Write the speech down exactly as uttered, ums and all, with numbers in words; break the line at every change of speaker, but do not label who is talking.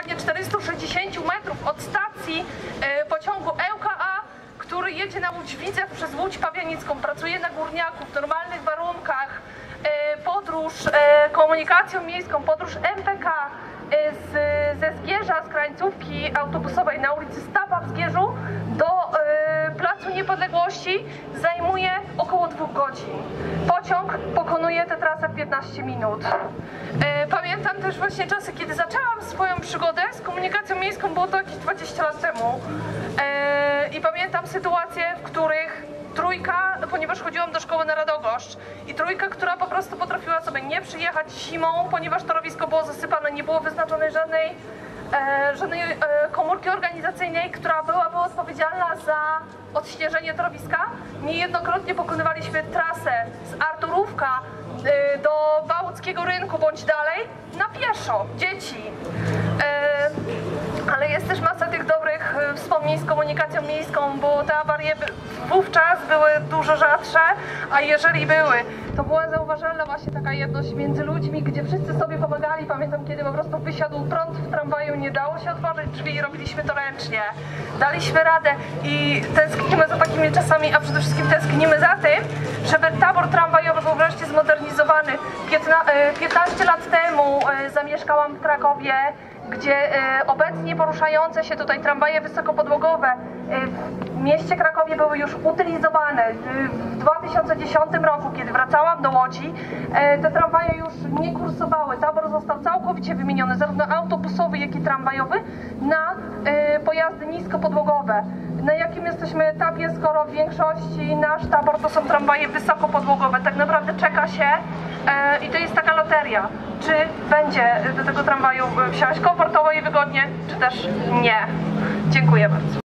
dokładnie czterystu sześćdziesięciu metrów od stacji pociągu L K A, który jedzie na Łódź Widzew przez Łódź Pabianicką. Pracuje na górniaku w normalnych warunkach. Podróż komunikacją miejską, podróż M P K z, ze Zgierza, z krańcówki autobusowej na ulicy Stapa w Zgierzu do Placu Niepodległości zajmuje około dwóch godzin. Pociąg pokonuje tę trasę w piętnaście minut. Pamiętam też właśnie czasy, kiedy zaczęłam swoją przygodę z komunikacją miejską, było to jakieś dwadzieścia lat temu. I pamiętam sytuacje, w których trójka, ponieważ chodziłam do szkoły na Radogoszcz, i trójka, która po prostu potrafiła sobie nie przyjechać zimą, ponieważ torowisko było zasypane, nie było wyznaczonej żadnej, e, żadnej e, komórki organizacyjnej, która byłaby odpowiedzialna za odśnieżenie torowiska. Niejednokrotnie pokonywaliśmy trasę z Arturówka e, do Bałtyckiego Rynku bądź dalej na pieszo, dzieci. E, ale jest też masa tych dobrych wspomnień z komunikacją miejską, bo te awarie wówczas były dużo rzadsze, a jeżeli były, to była zauważalna właśnie taka jedność między ludźmi, gdzie wszyscy sobie pomagali. Pamiętam, kiedy po prostu wysiadł prąd w tramwaju, nie dało się otworzyć drzwi i robiliśmy to ręcznie. Daliśmy radę i tęsknimy za takimi czasami, a przede wszystkim tęsknimy za tym, żeby tabor tramwajowy był wreszcie zmodernizowany. piętnaście lat temu zamieszkałam w Krakowie, gdzie obecnie poruszające się tutaj tramwaje wysokopodłogowe w mieście Krakowie były już utylizowane. W dwa tysiące dziesiątym roku, kiedy wracałam do Łodzi, te tramwaje już nie kursowały. Tabor został całkowicie wymieniony, zarówno autobusowy, jak i tramwajowy, na pojazdy niskopodłogowe. Na jakim jesteśmy etapie, skoro w większości nasz tabor to są tramwaje wysokopodłogowe? Tak naprawdę czeka się i to jest taka loteria, czy będzie do tego tramwaju wsiąść komfortowo i wygodnie, czy też nie. Dziękuję bardzo.